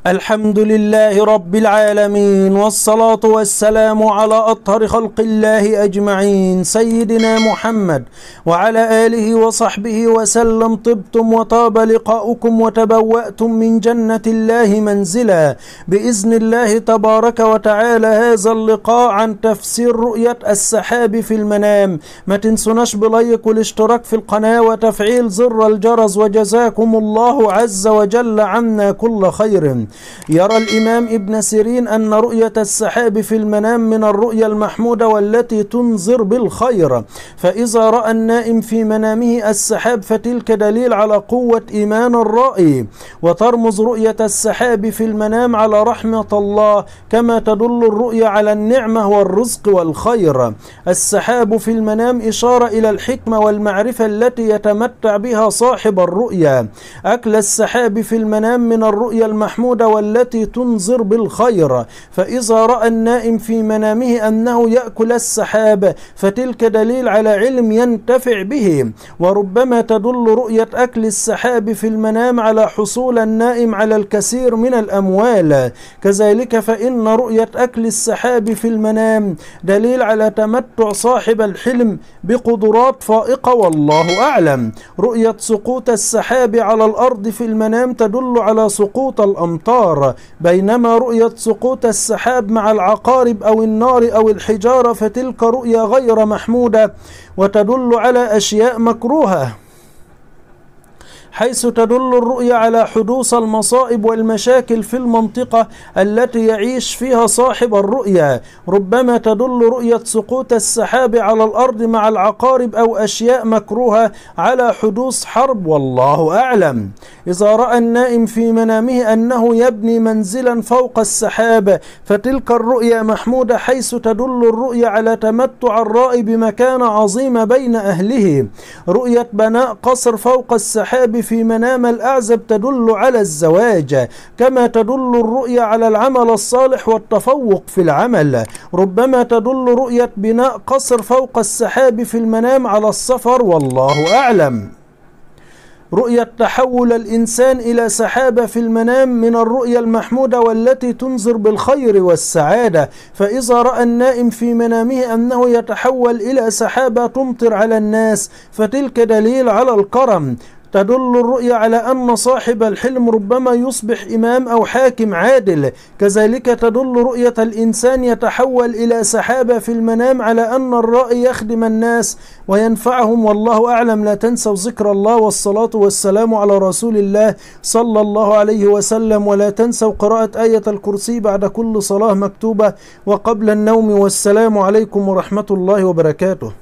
الحمد لله رب العالمين، والصلاة والسلام على أطهر خلق الله أجمعين، سيدنا محمد وعلى آله وصحبه وسلم. طبتم وطاب لقاؤكم وتبوأتم من جنة الله منزلا بإذن الله تبارك وتعالى. هذا اللقاء عن تفسير رؤية السحاب في المنام. ما تنسوناش بلايك والاشتراك في القناة وتفعيل زر الجرس، وجزاكم الله عز وجل عنا كل خير. يرى الإمام ابن سيرين أن رؤية السحاب في المنام من الرؤيا المحمودة والتي تنذر بالخير، فإذا رأى النائم في منامه السحاب فتلك دليل على قوة إيمان الرائي. وترمز رؤية السحاب في المنام على رحمة الله، كما تدل الرؤيا على النعمة والرزق والخير. السحاب في المنام إشارة إلى الحكمة والمعرفة التي يتمتع بها صاحب الرؤيا. أكل السحاب في المنام من الرؤيا المحمودة والتي تنذر بالخير، فإذا رأى النائم في منامه أنه يأكل السحاب فتلك دليل على علم ينتفع به. وربما تدل رؤية أكل السحاب في المنام على حصول النائم على الكثير من الأموال. كذلك فإن رؤية أكل السحاب في المنام دليل على تمتع صاحب الحلم بقدرات فائقة، والله أعلم. رؤية سقوط السحاب على الأرض في المنام تدل على سقوط الأمطار، بينما رؤية سقوط السحاب مع العقارب أو النار أو الحجارة فتلك رؤيا غير محمودة وتدل على أشياء مكروهة، حيث تدل الرؤيا على حدوث المصائب والمشاكل في المنطقة التي يعيش فيها صاحب الرؤيا. ربما تدل رؤية سقوط السحاب على الأرض مع العقارب أو أشياء مكروهة على حدوث حرب، والله أعلم. إذا رأى النائم في منامه أنه يبني منزلا فوق السحاب فتلك الرؤيا محمودة، حيث تدل الرؤيا على تمتع الرائي بمكانة عظيمة بين أهله. رؤية بناء قصر فوق السحاب في منام الأعزب تدل على الزواج، كما تدل الرؤيا على العمل الصالح والتفوق في العمل. ربما تدل رؤية بناء قصر فوق السحاب في المنام على السفر، والله أعلم. رؤية تحول الإنسان إلى سحابة في المنام من الرؤيا المحمودة والتي تنذر بالخير والسعادة، فإذا رأى النائم في منامه أنه يتحول إلى سحابة تمطر على الناس فتلك دليل على الكرم. تدل الرؤيا على أن صاحب الحلم ربما يصبح إمام أو حاكم عادل. كذلك تدل رؤية الإنسان يتحول إلى سحابة في المنام على أن الرائي يخدم الناس وينفعهم، والله أعلم. لا تنسوا ذكر الله والصلاة والسلام على رسول الله صلى الله عليه وسلم، ولا تنسوا قراءة آية الكرسي بعد كل صلاة مكتوبة وقبل النوم. والسلام عليكم ورحمة الله وبركاته.